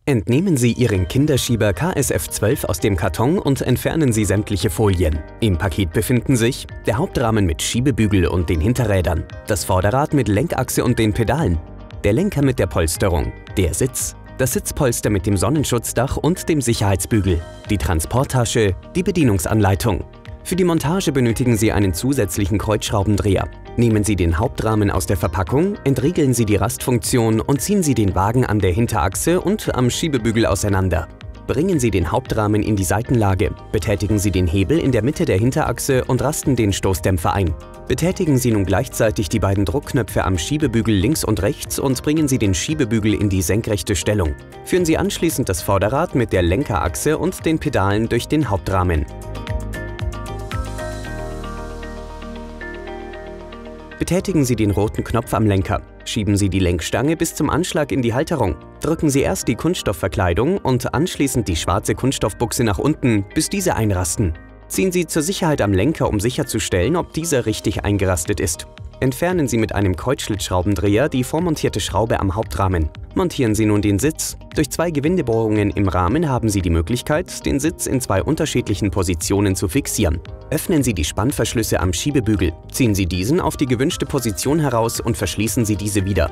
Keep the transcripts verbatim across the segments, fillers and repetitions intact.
Entnehmen Sie Ihren Kinderschieber K S F zwölf aus dem Karton und entfernen Sie sämtliche Folien. Im Paket befinden sich der Hauptrahmen mit Schiebebügel und den Hinterrädern, das Vorderrad mit Lenkachse und den Pedalen, der Lenker mit der Polsterung, der Sitz, das Sitzpolster mit dem Sonnenschutzdach und dem Sicherheitsbügel, die Transporttasche, die Bedienungsanleitung. Für die Montage benötigen Sie einen zusätzlichen Kreuzschraubendreher. Nehmen Sie den Hauptrahmen aus der Verpackung, entriegeln Sie die Rastfunktion und ziehen Sie den Wagen an der Hinterachse und am Schiebebügel auseinander. Bringen Sie den Hauptrahmen in die Seitenlage, betätigen Sie den Hebel in der Mitte der Hinterachse und rasten den Stoßdämpfer ein. Betätigen Sie nun gleichzeitig die beiden Druckknöpfe am Schiebebügel links und rechts und bringen Sie den Schiebebügel in die senkrechte Stellung. Führen Sie anschließend das Vorderrad mit der Lenkerachse und den Pedalen durch den Hauptrahmen. Betätigen Sie den roten Knopf am Lenker. Schieben Sie die Lenkstange bis zum Anschlag in die Halterung. Drücken Sie erst die Kunststoffverkleidung und anschließend die schwarze Kunststoffbuchse nach unten, bis diese einrasten. Ziehen Sie zur Sicherheit am Lenker, um sicherzustellen, ob dieser richtig eingerastet ist. Entfernen Sie mit einem Kreuzschlitzschraubendreher die vormontierte Schraube am Hauptrahmen. Montieren Sie nun den Sitz. Durch zwei Gewindebohrungen im Rahmen haben Sie die Möglichkeit, den Sitz in zwei unterschiedlichen Positionen zu fixieren. Öffnen Sie die Spannverschlüsse am Schiebebügel. Ziehen Sie diesen auf die gewünschte Position heraus und verschließen Sie diese wieder.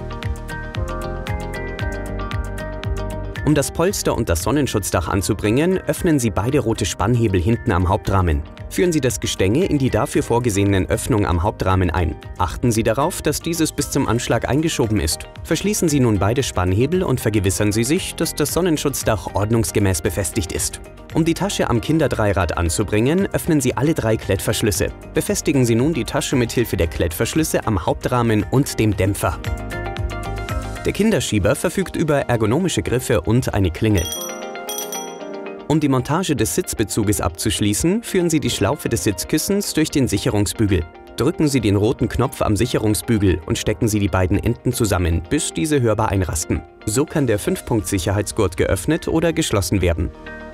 Um das Polster und das Sonnenschutzdach anzubringen, öffnen Sie beide rote Spannhebel hinten am Hauptrahmen. Führen Sie das Gestänge in die dafür vorgesehenen Öffnungen am Hauptrahmen ein. Achten Sie darauf, dass dieses bis zum Anschlag eingeschoben ist. Verschließen Sie nun beide Spannhebel und vergewissern Sie sich, dass das Sonnenschutzdach ordnungsgemäß befestigt ist. Um die Tasche am Kinderdreirad anzubringen, öffnen Sie alle drei Klettverschlüsse. Befestigen Sie nun die Tasche mit Hilfe der Klettverschlüsse am Hauptrahmen und dem Dämpfer. Der Kinderschieber verfügt über ergonomische Griffe und eine Klingel. Um die Montage des Sitzbezuges abzuschließen, führen Sie die Schlaufe des Sitzkissens durch den Sicherungsbügel. Drücken Sie den roten Knopf am Sicherungsbügel und stecken Sie die beiden Enden zusammen, bis diese hörbar einrasten. So kann der fünf Punkt Sicherheitsgurt geöffnet oder geschlossen werden.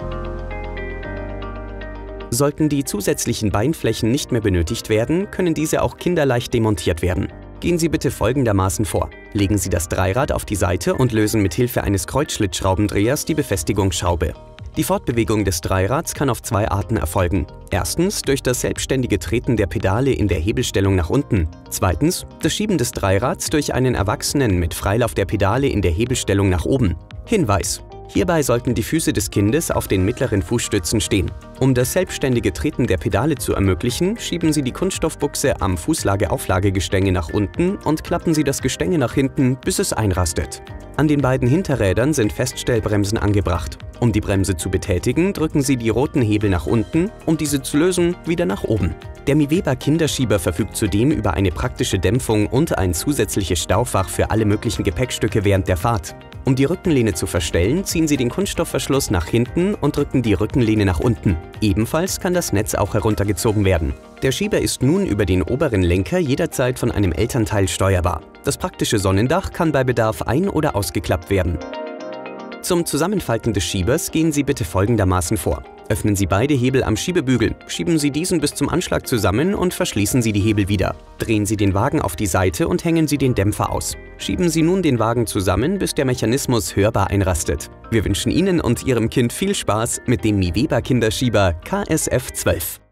Sollten die zusätzlichen Beinflächen nicht mehr benötigt werden, können diese auch kinderleicht demontiert werden. Gehen Sie bitte folgendermaßen vor. Legen Sie das Dreirad auf die Seite und lösen mit Hilfe eines Kreuzschlitzschraubendrehers die Befestigungsschraube. Die Fortbewegung des Dreirads kann auf zwei Arten erfolgen. Erstens durch das selbstständige Treten der Pedale in der Hebelstellung nach unten. Zweitens das Schieben des Dreirads durch einen Erwachsenen mit Freilauf der Pedale in der Hebelstellung nach oben. Hinweis: Hierbei sollten die Füße des Kindes auf den mittleren Fußstützen stehen. Um das selbstständige Treten der Pedale zu ermöglichen, schieben Sie die Kunststoffbuchse am Fußlage-Auflagegestänge nach unten und klappen Sie das Gestänge nach hinten, bis es einrastet. An den beiden Hinterrädern sind Feststellbremsen angebracht. Um die Bremse zu betätigen, drücken Sie die roten Hebel nach unten, um diese zu lösen, wieder nach oben. Der Miweber Kinderschieber verfügt zudem über eine praktische Dämpfung und ein zusätzliches Staufach für alle möglichen Gepäckstücke während der Fahrt. Um die Rückenlehne zu verstellen, ziehen Sie den Kunststoffverschluss nach hinten und drücken die Rückenlehne nach unten. Ebenfalls kann das Netz auch heruntergezogen werden. Der Schieber ist nun über den oberen Lenker jederzeit von einem Elternteil steuerbar. Das praktische Sonnendach kann bei Bedarf ein- oder ausgeklappt werden. Zum Zusammenfalten des Schiebers gehen Sie bitte folgendermaßen vor. Öffnen Sie beide Hebel am Schiebebügel, schieben Sie diesen bis zum Anschlag zusammen und verschließen Sie die Hebel wieder. Drehen Sie den Wagen auf die Seite und hängen Sie den Dämpfer aus. Schieben Sie nun den Wagen zusammen, bis der Mechanismus hörbar einrastet. Wir wünschen Ihnen und Ihrem Kind viel Spaß mit dem Miweber Kinderschieber K S F zwölf.